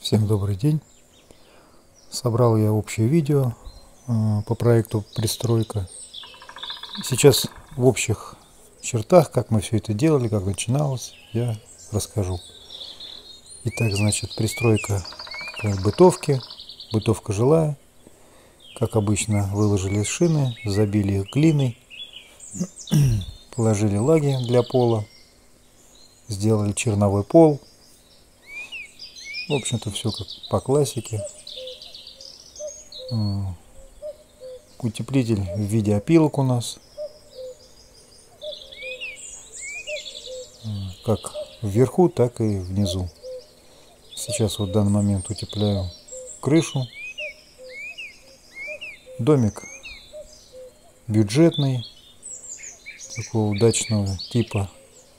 Всем добрый день. Собрал я общее видео по проекту «Пристройка». Сейчас в общих чертах, как мы все это делали, как начиналось, я расскажу. Итак, значит, пристройка к бытовке, бытовка жилая. Как обычно, выложили шины, забили их глиной, положили лаги для пола, сделали черновой пол. В общем-то, все как по классике. Утеплитель в виде опилок у нас, как вверху, так и внизу. Сейчас вот в данный момент утепляю крышу. Домик бюджетный, такого удачного типа,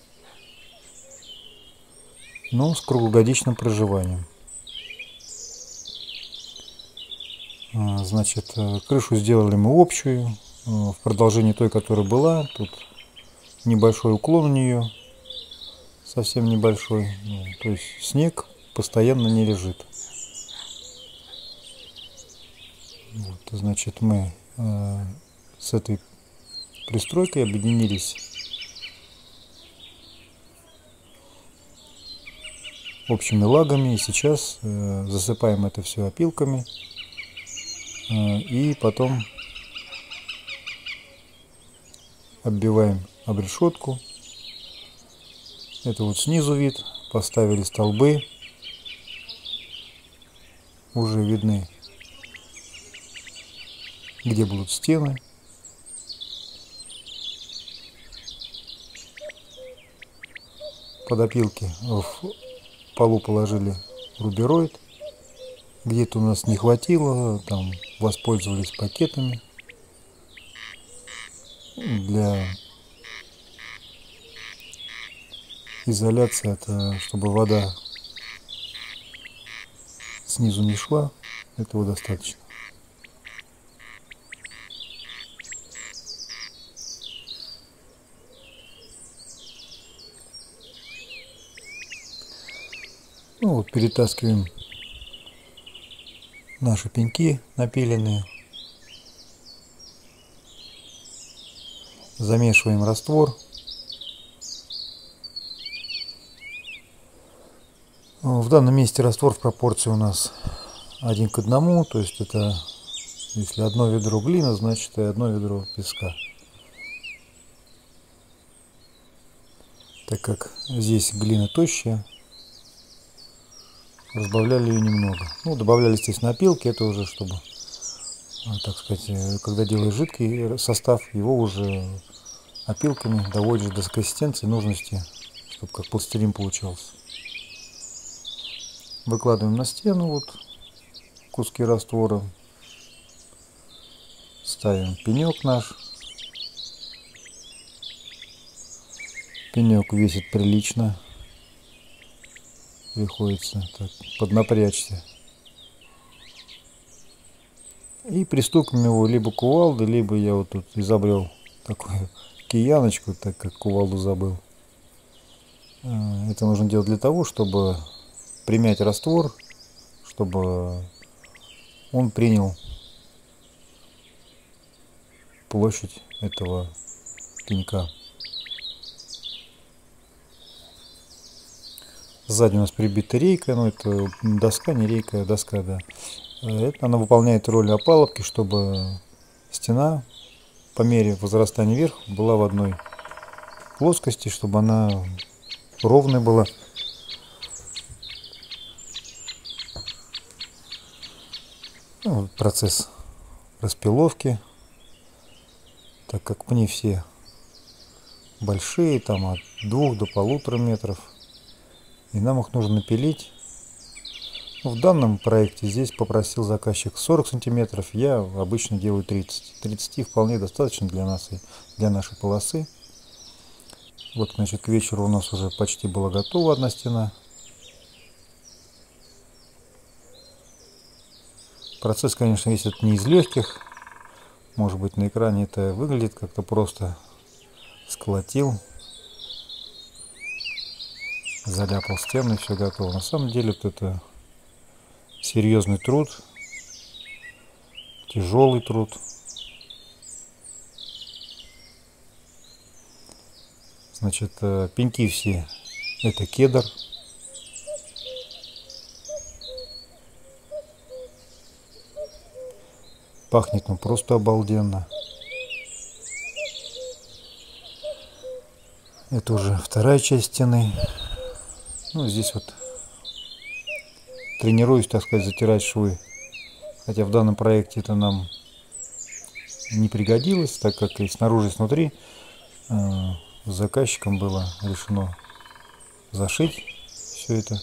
но с круглогодичным проживанием. Значит, крышу сделали мы общую, в продолжении той, которая была. Тут небольшой уклон у нее, совсем небольшой. То есть снег постоянно не лежит. Вот, значит, мы с этой пристройкой объединились общими лагами, и сейчас засыпаем это все опилками, и потом оббиваем об решетку. Это вот снизу вид, поставили столбы, уже видны, где будут стены. Под опилки в полу положили рубероид. Где-то у нас не хватило, там воспользовались пакетами для изоляции, это чтобы вода снизу не шла, этого достаточно. Ну вот, перетаскиваем наши пеньки напиленные, замешиваем раствор. В данном месте раствор в пропорции у нас 1 к 1, то есть это если одно ведро глины, значит и одно ведро песка. Так как здесь глина тощая, разбавляли ее немного. Ну, добавляли, естественно, опилки, это уже чтобы, так сказать, когда делаешь жидкий состав, его уже опилками доводишь до консистенции нужности, чтобы как пластилин получался. Выкладываем на стену вот куски раствора, ставим пенек наш. Пенек весит прилично, приходится так поднапрячься. И пристукиваем его либо кувалдой, либо я вот тут изобрел такую кияночку, так как кувалду забыл. Это нужно делать для того, чтобы примять раствор, чтобы он принял площадь этого пенька. Сзади у нас прибита рейка, но это доска, не рейка, а доска, да. Это она выполняет роль опалубки, чтобы стена по мере возрастания вверх была в одной плоскости, чтобы она ровная была. Ну, вот процесс распиловки, так как пни все большие, там от 2 до 1,5 метров. И нам их нужно напилить. В данном проекте здесь попросил заказчик 40 сантиметров, я обычно делаю 30. 30 вполне достаточно для нас и для нашей полосы. Вот, значит, к вечеру у нас уже почти была готова одна стена. Процесс, конечно, весь это не из легких. Может быть, на экране это выглядит как-то просто. Сколотил, заляпал стены, все готово. На самом деле вот это серьезный труд, тяжелый труд. Значит, пеньки все это кедр. Пахнет ну просто обалденно. Это уже вторая часть стены. Ну, здесь вот тренируюсь, так сказать, затирать швы. Хотя в данном проекте это нам не пригодилось, так как и снаружи, и снутри с заказчиком было решено зашить все это.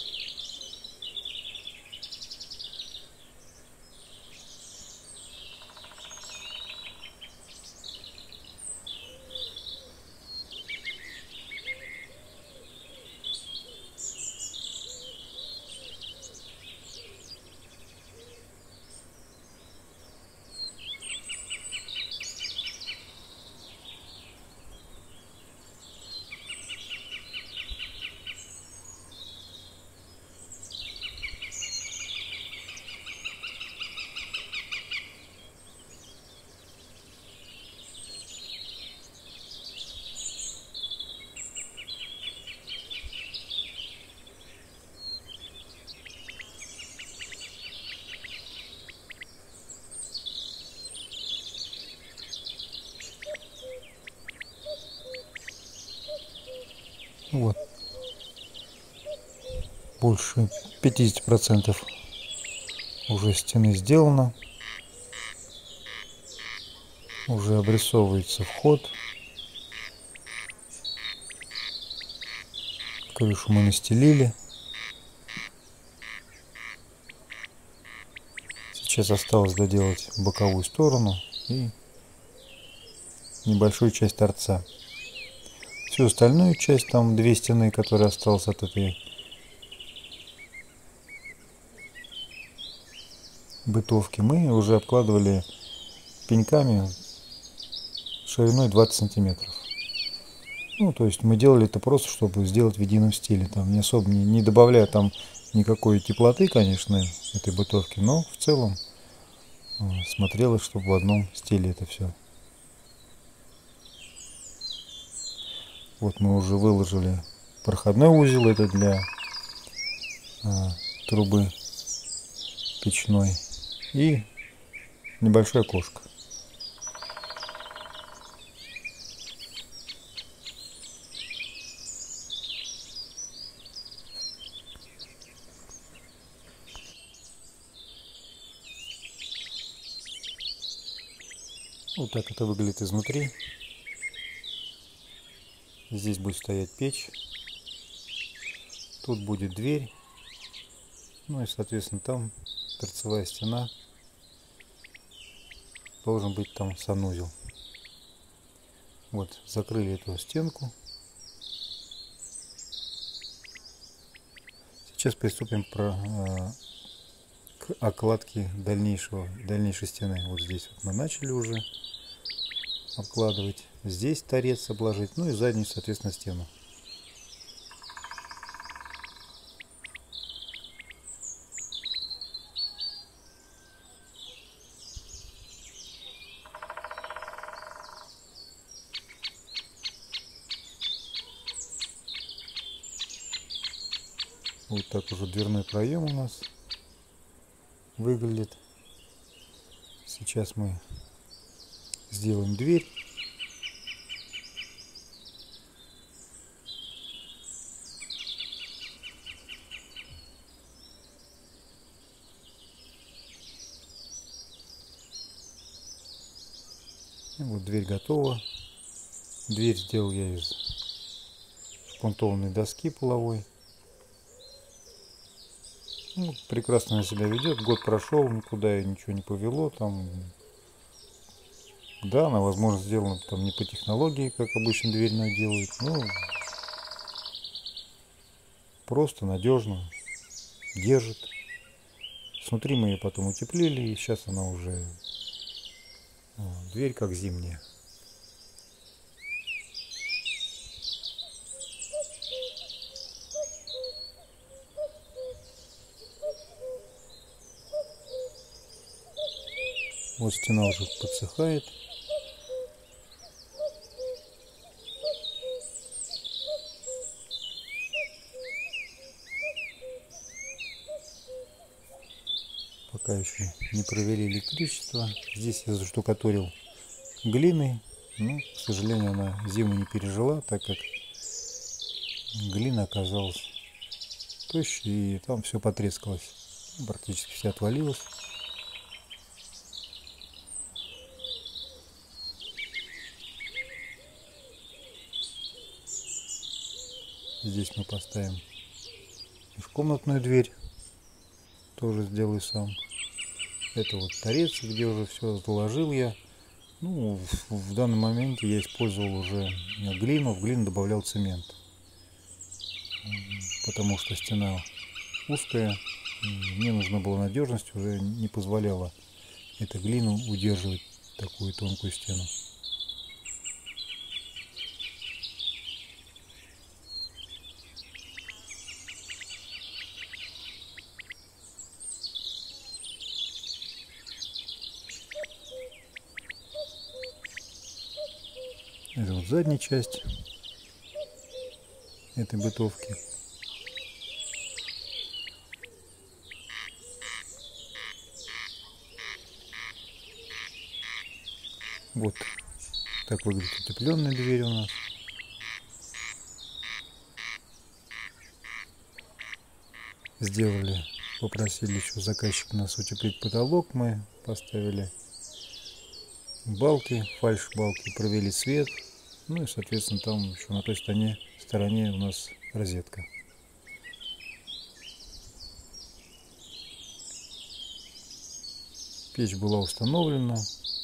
Вот. Больше 50% уже стены сделано. Уже обрисовывается вход. Крышу мы настелили. Сейчас осталось доделать боковую сторону и небольшую часть торца. Всю остальную часть, там две стены, которые осталось от этой бытовки, мы уже обкладывали пеньками шириной 20 сантиметров. Ну, то есть мы делали это просто, чтобы сделать в едином стиле. Там не особо не добавляя там никакой теплоты, конечно, этой бытовки, но в целом смотрелось, чтобы в одном стиле это все. Вот мы уже выложили проходной узел, это для трубы печной, и небольшое окошко. Вот так это выглядит изнутри. Здесь будет стоять печь. Тут будет дверь. Ну и, соответственно, там торцевая стена. Должен быть там санузел. Вот, закрыли эту стенку. Сейчас приступим к окладке дальнейшей стены. Вот здесь вот мы начали уже обкладывать. Здесь торец обложить. Ну и заднюю, соответственно, стену. Вот так уже дверной проем у нас выглядит. Сейчас мы сделаем дверь. И вот дверь готова. Дверь сделал я из шпунтованной доски половой. Ну, прекрасно она себя ведет. Год прошел, никуда ее ничего не повело. Там, да, она, возможно, сделана там не по технологии, как обычно дверь делают. Ну, просто надежно держит. Снутри мы ее потом утеплили, и сейчас она уже дверь как зимняя. Вот стена уже подсыхает. Пока еще не провели электричество. Здесь я заштукатурил глиной, но, к сожалению, она зиму не пережила, так как глина оказалась тощей, и там все потрескалось, практически все отвалилось. Здесь мы поставим межкомнатную дверь, тоже сделаю сам. Это вот торец, где уже все заложил я. Ну, в данный момент я использовал уже глину, в глину добавлял цемент, потому что стена узкая, мне нужна была надежность, уже не позволяла эта глина удерживать такую тонкую стену. Это вот задняя часть этой бытовки. Вот так выглядит утепленная дверь у нас. Сделали, попросили еще заказчик нас утеплить потолок, мы поставили балки, фальш-балки, провели свет, ну и, соответственно, там еще на той стороне у нас розетка. Печь была установлена.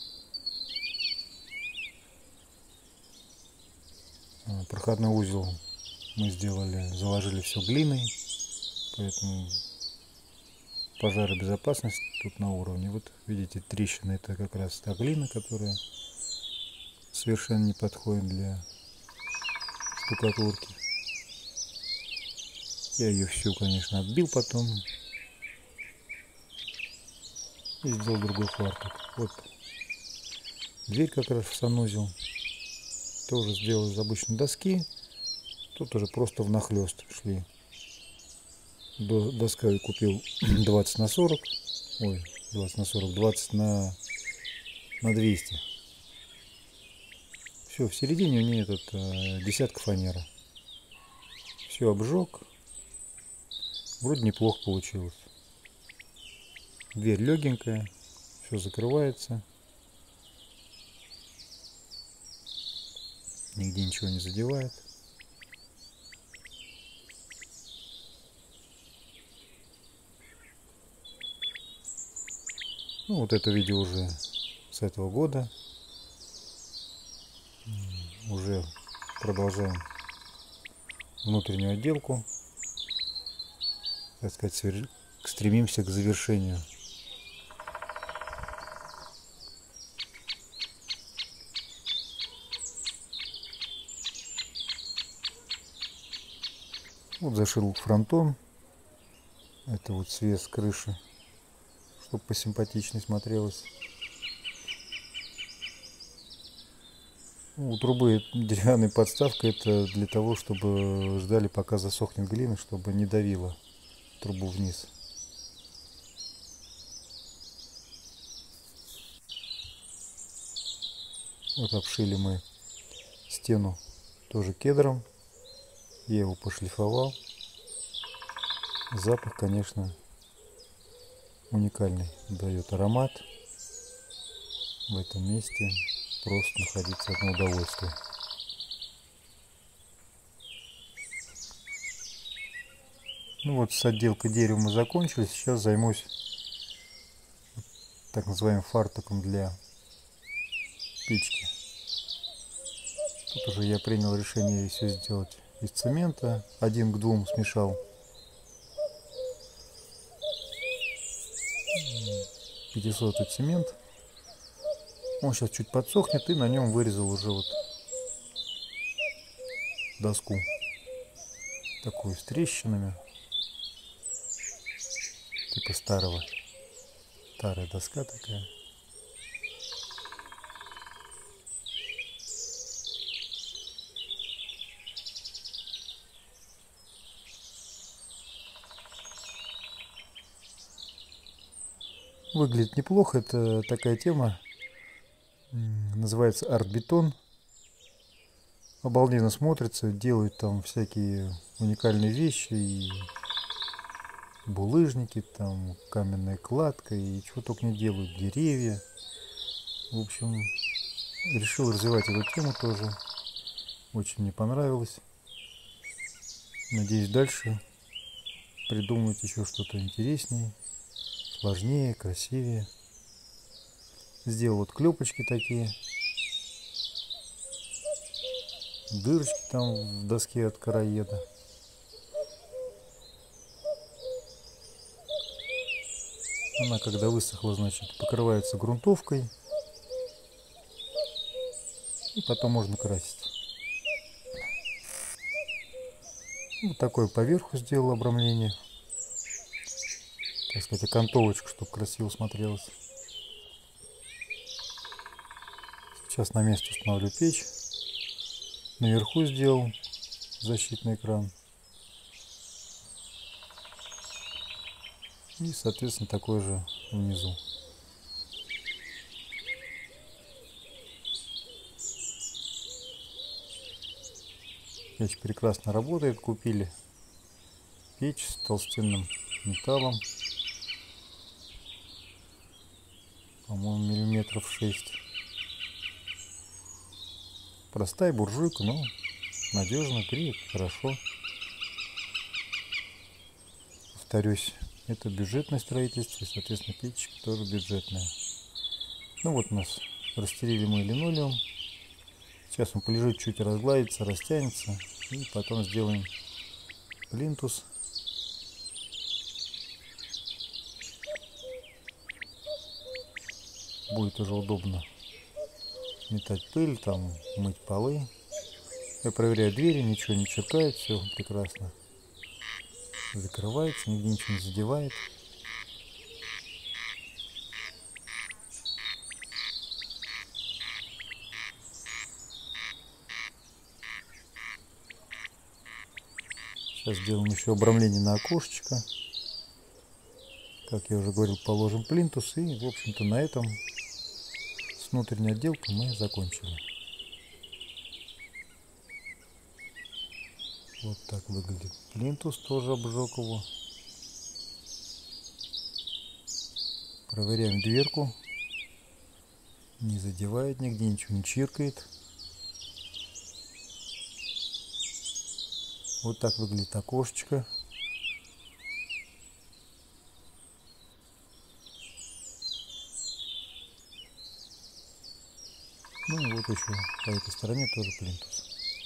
Проходной узел мы сделали, заложили все глиной, поэтому пожаробезопасность тут на уровне. Вот видите, трещина — это как раз та глина, которая совершенно не подходит для штукатурки. Я ее всю, конечно, отбил потом и сделал другой фартук. Вот дверь как раз в санузел тоже сделал из обычной доски. Тут уже просто внахлёст шли. Доска я купил 20 на 40. Ой, 20 на 40, 20 на 200. Все, в середине у нее тут десятка фанера. Все обжег. Вроде неплохо получилось. Дверь легенькая, все закрывается. Нигде ничего не задевает. Ну, вот это видео уже с этого года. Уже продолжаем внутреннюю отделку. Так сказать, стремимся к завершению. Вот зашил фронтон. Это вот свес крыши, чтобы посимпатичнее смотрелось. У трубы деревянная подставка, это для того, чтобы ждали, пока засохнет глина, чтобы не давило трубу вниз. Вот обшили мы стену тоже кедром. Я его пошлифовал. Запах, конечно, уникальный. Дает аромат. В этом месте просто находиться одно удовольствие. Ну вот, с отделкой дерева мы закончили. Сейчас займусь так называемым фартуком для печки. Тут уже я принял решение все сделать из цемента. 1 к 2 смешал 500-й цемент. Он сейчас чуть подсохнет, и на нем вырезал уже вот доску. Такую с трещинами. Типа старая доска такая. Выглядит неплохо. Это такая тема, называется арт-бетон. Обалденно смотрится, делают там всякие уникальные вещи, и булыжники, там каменная кладка, и чего только не делают, деревья. В общем, решил развивать эту тему тоже. Очень мне понравилось. Надеюсь, дальше придумать еще что-то интереснее, сложнее, красивее. Сделал вот клепочки такие, дырочки там в доске от короеда. Она, когда высохла, значит, покрывается грунтовкой, и потом можно красить. Вот такое поверху сделал обрамление, так сказать, окантовочку, чтобы красиво смотрелось. Сейчас на место установлю печь. Наверху сделал защитный экран. И, соответственно, такой же внизу. Печь прекрасно работает. Купили печь с толстенным металлом. По-моему, миллиметров 6. Простая буржуйка, но надежно, греет хорошо. Повторюсь, это бюджетное строительство, и, соответственно, печка тоже бюджетная. Ну вот у нас расстелили мы линолеум. Сейчас он полежит, чуть разгладится, растянется. И потом сделаем плинтус. Будет уже удобно метать пыль, там мыть полы. Я проверяю двери, ничего не черкает, все прекрасно закрывается, нигде ничего не задевает. Сейчас сделаем еще обрамление на окошечко. Как я уже говорил, положим плинтус, и, в общем-то, на этом с внутренней отделкой мы закончили. Вот так выглядит плинтус, тоже обжег его. Проверяем дверку. Не задевает нигде, ничего не чиркает. Вот так выглядит окошечко. Ну и вот еще по этой стороне тоже плинтус.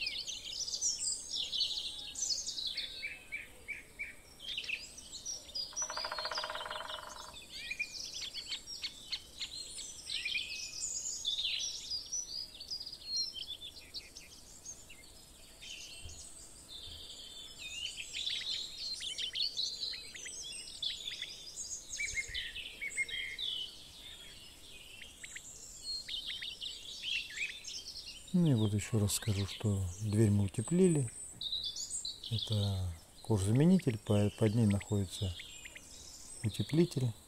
Ну и вот еще раз скажу, что дверь мы утеплили. Это кожзаменитель, под ней находится утеплитель.